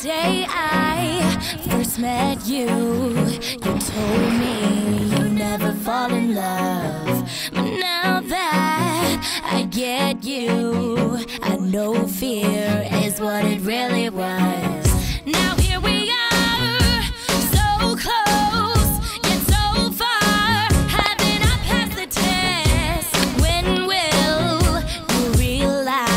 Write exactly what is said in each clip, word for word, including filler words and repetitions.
day I first met you, you told me you never fall in love. But now that I get you, I know fear is what it really was. Now here we are, so close, yet so far. Haven't I passed the test? When will you realize?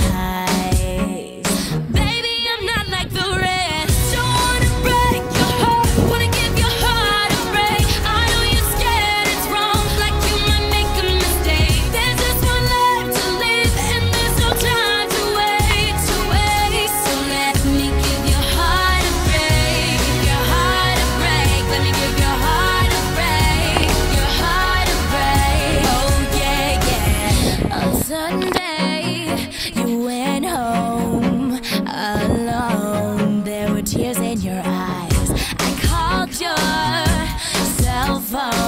Baby, I'm not like the rest. Don't wanna break your heart, wanna give your heart a break. I know you're scared it's wrong, like you might make a mistake. There's just one life to live, and there's no time to wait, to wait. So let me give your heart a break, give your heart a break. Let me give your heart a break, your heart a break. Oh yeah, yeah. On Sunday, you went home alone. There were tears in your eyes. I called your cell phone.